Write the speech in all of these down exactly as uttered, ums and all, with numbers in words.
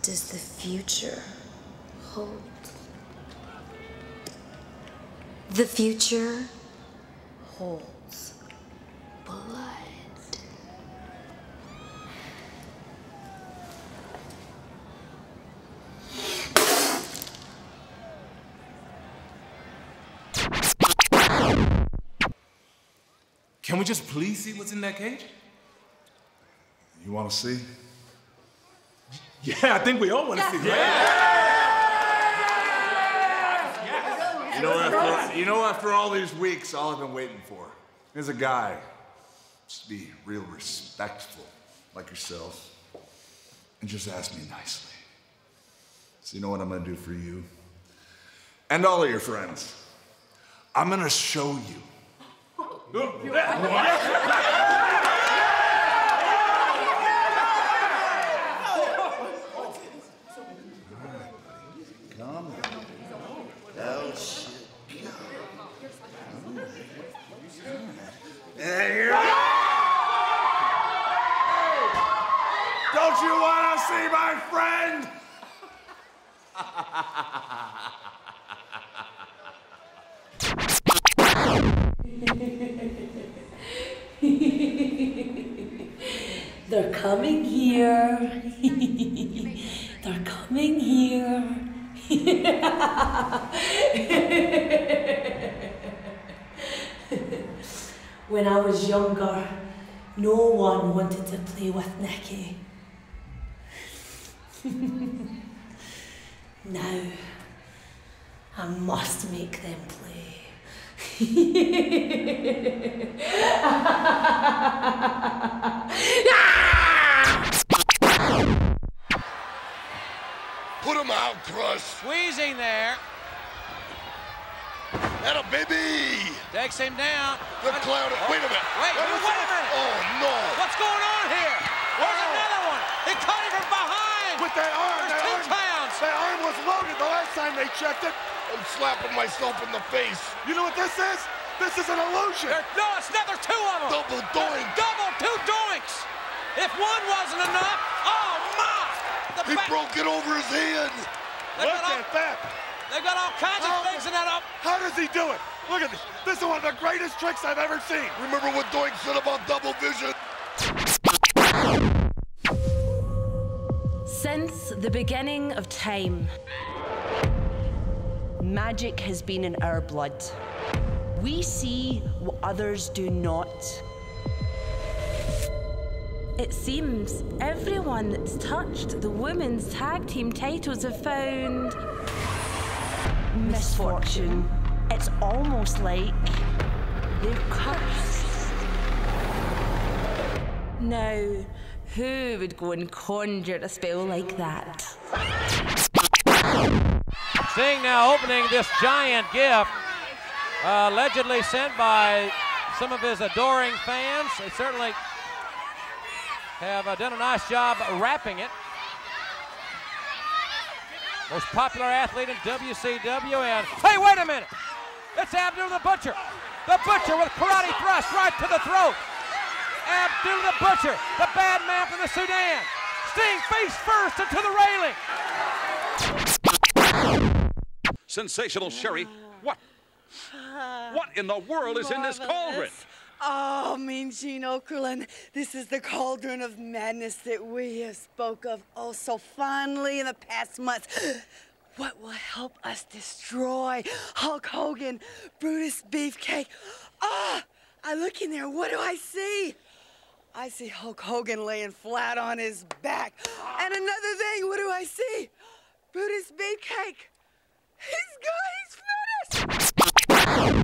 does the future hold? The future holds blood. Can we just please see what's in that cage? You want to see? Yeah, I think we all want to see. Yeah. Yeah. You know, after, you know, after all these weeks, all I've been waiting for is a guy just be real respectful, like yourself, and just ask me nicely. So you know what I'm gonna do for you? And all of your friends. I'm gonna show you. Don't you want to see my friend? They're coming here. They're coming here. When I was younger, no one wanted to play with Nikki. Now, I must make them play. Put him out, Crush. Squeezing there. And a baby. Takes him down. The clown. Wait a minute. Wait, wait, wait a minute. Oh, no. What's going on here? There's Oh. another one. He caught him from behind. With that arm. There's that two arm, clowns. That arm was loaded the last time they checked it. I'm slapping myself in the face. You know what this is? This is an illusion. There, no, it's not. There's two of them. Double doink. Double, two doinks. If one wasn't enough, oh, my. The He back. broke it over his hand. They've Look got all, at that. They've got all kinds How- of things in that up. How does he do it? Look at this. This is one of the greatest tricks I've ever seen. Remember what Doink said about double vision? Since the beginning of time, magic has been in our blood. We see what others do not. It seems everyone that's touched the women's tag team titles have found misfortune. It's almost like they're cursed. Now, who would go and conjure a spell like that? Sting now opening this giant gift, uh, allegedly sent by some of his adoring fans. They certainly have uh, done a nice job wrapping it. Most popular athlete in W C W, and hey, wait a minute! It's Abdul the Butcher. The Butcher with karate thrust right to the throat. Abdul the Butcher, the bad man from the Sudan. Sting face first into the railing. Sensational Sherry, what? What in the world is in this cauldron? Oh, Mean Gene Okerlund, this is the cauldron of madness that we have spoke of oh so fondly in the past months. What will help us destroy Hulk Hogan, Brutus Beefcake? Ah, I look in there, what do I see? I see Hulk Hogan laying flat on his back. And another thing, what do I see? Brutus Beefcake. He's gone, he's finished.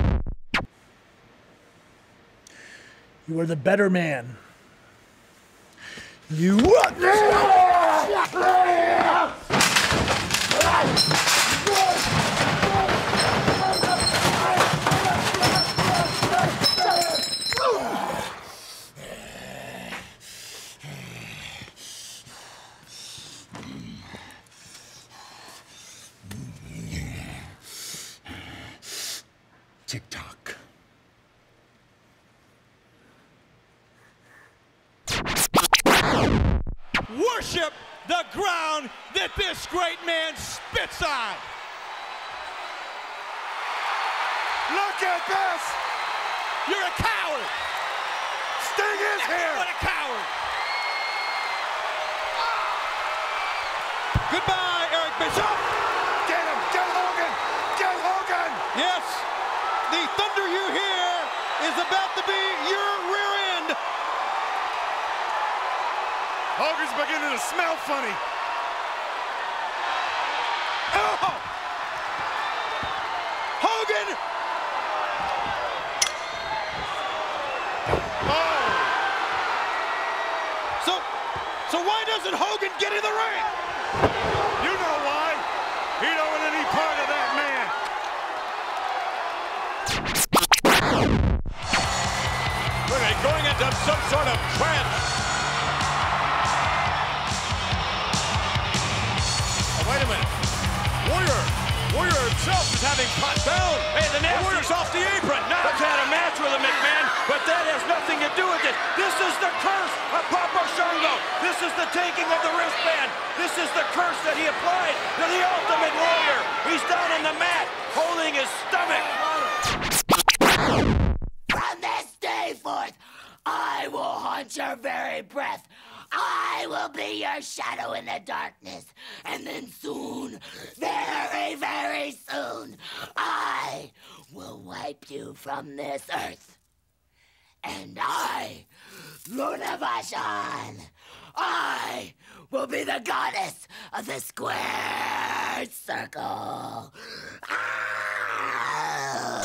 You are the better man. You. TikTok. Worship the ground that this great man spits on. Look at this! You're a coward! Sting is here! What a coward! Goodbye, Eric Bischoff! Get him! Get Hogan! Get Hogan! Yes, the thunder you hear is about to be your rear end. Hogan's beginning to smell funny. Oh! Hogan! Oh! So, so why doesn't Hogan get in the ring? You know why? He don't want any part of that man. Look at going into some sort of trance. Oh, wait a minute. Warrior. Warrior himself is having pot down. Hey, the Warrior's off the apron. I've had a match with a McMahon, but that has nothing to do with it. This is the curse of Papa Shango. This is the taking of the wristband. This is the curse that he applied to the Ultimate Warrior. He's down on the mat, holding his stomach. From this day forth, I will haunt your very breath. I will be your shadow in the darkness. And then soon, very, very soon, I will wipe you from this earth. And I, Luna Vachon, I will be the goddess of the square circle. Ah!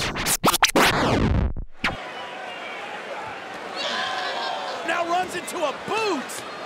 Now runs into a boot.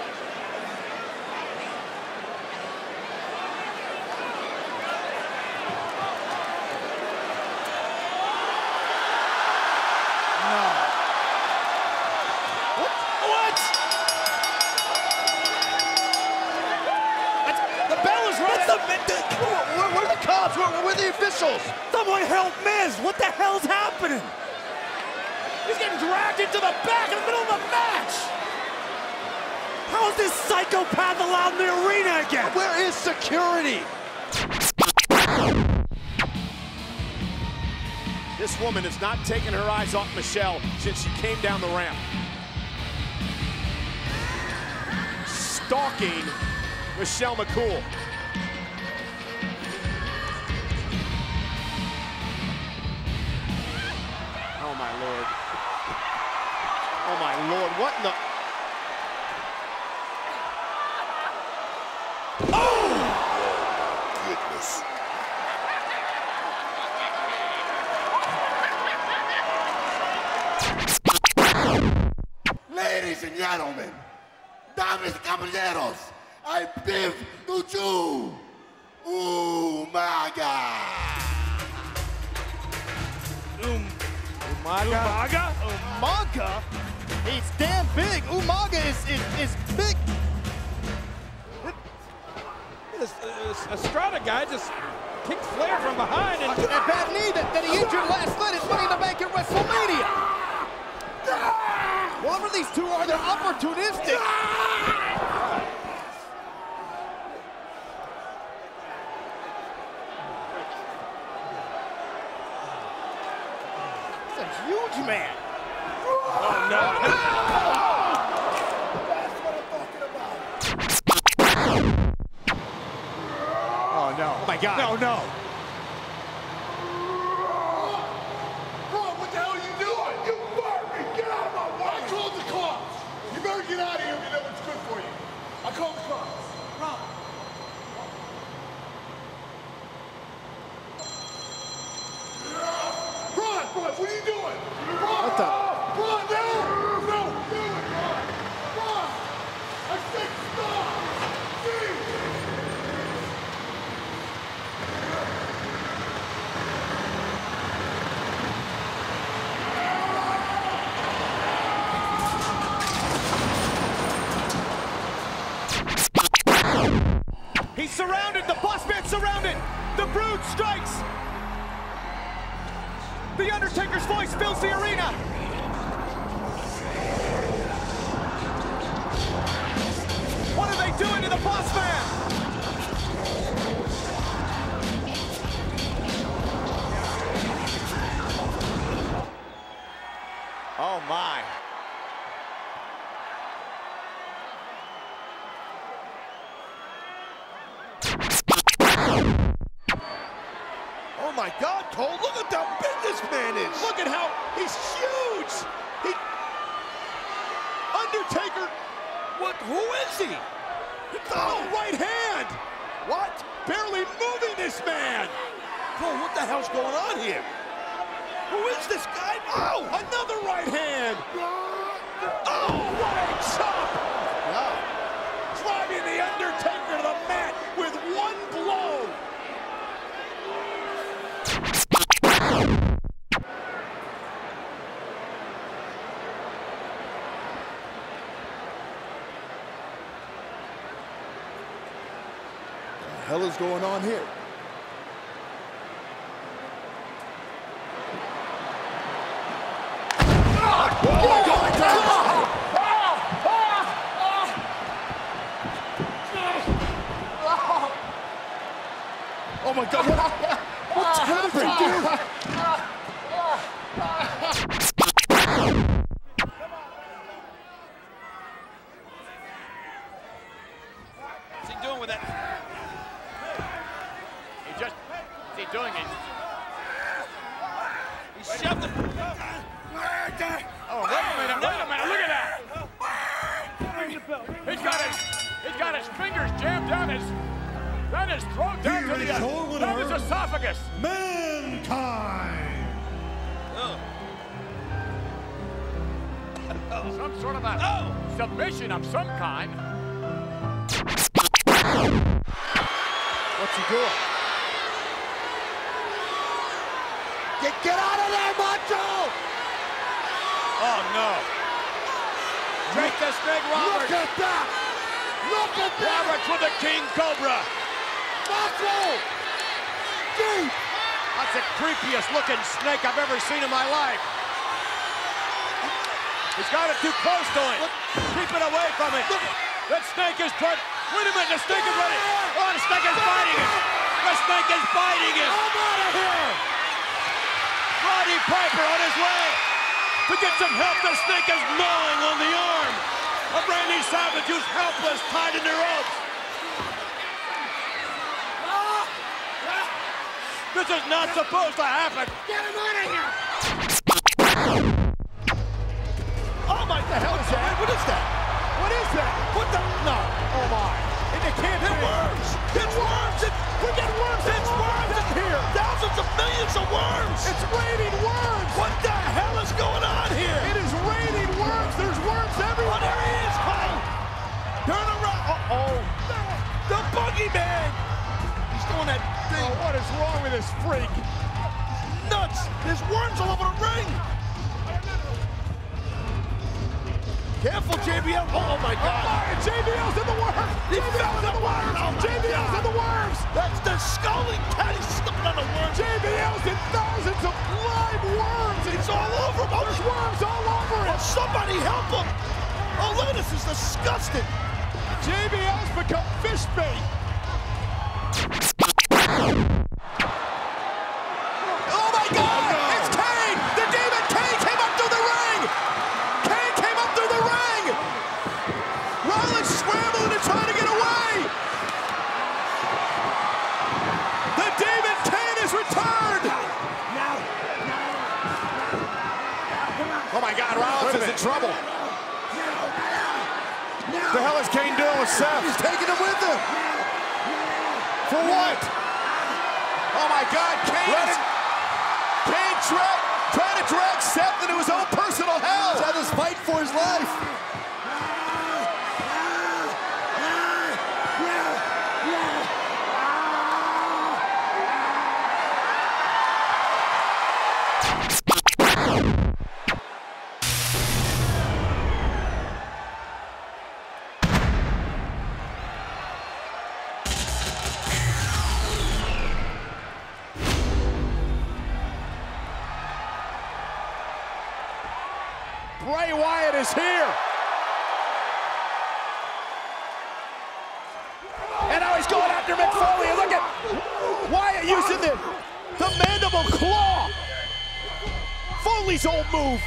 Where, where are the cops? Where, where are the officials? Someone help Miz! What the hell's happening? He's getting dragged into the back in the middle of the match! How is this psychopath allowed in the arena again? Where is security? This woman has not taken her eyes off Michelle since she came down the ramp. Stalking Michelle McCool. Oh my Lord. Oh my Lord, what in the... Oh! Goodness. Ladies and gentlemen, damas y caballeros, I bid to you, Umaga. Um, Umaga? Umaga? Umaga? He's damn big. Umaga is, is, is big. This, this Estrada guy just kicked Flair from behind. And that bad knee that, that he injured last night is Money in the Bank at WrestleMania. Whatever these two are, they're opportunistic. That's a huge man. Oh, no. That's what I'm talking about. Oh, no. Oh, my God. No, no. Bro, what the hell are you doing? You Barbie, get out of my way. I called the cops. You better get out of here if you know what's good for you. I called the cops. Run. Run, Run, what are you doing? Run. What the? Run, no. No, do it, Run. Run. I said stop. Please. He's surrounded. The boss man's surrounded. The Brood strikes. The Undertaker's voice fills the arena. What are they he doing to the boss man? Oh my. Oh my God, Cole, look at how big this man is. Look at how he's huge. He, Undertaker, what, who is he? Oh, right hand. What? Barely moving this man. Cole, what the hell's going on here? Who is this guy? Oh, another right hand. Oh, what a chop. Wow. Driving the Undertaker to the mat with one blow. What the hell is going on here? Oh my God, what, what's happening, dude? What's he doing with it? He just, what's he doing? He, he shoved it. Oh, wait a minute, wait a minute, look at that. He's got his, he's got his fingers jammed down his, down his throat, down to the, uh, down his esophagus. Mankind! Oh. Some sort of a oh. submission of some kind. What's he doing? Get, get out of there, Macho! Oh, no. Drake the Snake Roberts. Look at that! Look at that! Roberts with the King Cobra. Macho! Dude! That's the creepiest looking snake I've ever seen in my life. He's got it too close to him. Keep it away from it. That snake is trying. Wait a minute, the snake is ready. Oh, the snake is biting him. The snake is biting him. I'm out of here! Roddy Piper on his way to get some help. The snake is gnawing on the arm of Randy Savage, who's helpless, tied in the ropes. This is not supposed to happen. Get him out of here! Oh my, the hell is that? What is that? What is that? What the? No. Oh my. And it can't be. It's worms! It's worms! It's, we get worms! It's worms in here! Thousands of millions of worms! It's raining worms! What the hell is going on here? It is raining worms! There's worms everywhere! Oh, there he is, Cole! Turn around! Uh-oh! The, the boogeyman! He's doing that thing. Oh, what is wrong with this freak? Nuts! There's worms all over the ring! Careful, J B L! Oh, oh my God! Oh, J B L's in the worms! He fell in the worms! Oh, J B L's in the worms! That's the sculling cat! He's slipping on the worms! J B L's in thousands of live worms! It's all over him! Oh, there's worms all over oh, it! somebody help him! Oh, look at this! This is disgusting! J B L's become fish bait! Oh my God! Oh, no. It's Kane! The demon Kane came up through the ring! Kane came up through the ring! Rollins scrambling and trying to get away! The demon Kane is returned! Oh my God, Rollins is in trouble. What the hell is Kane doing with Seth? He's taking him with him! For what? Oh my God, Kane! Kane tra trying to drag Seth into his own personal hell! He's had this fight for his life! Bray Wyatt is here. Dudley's old move.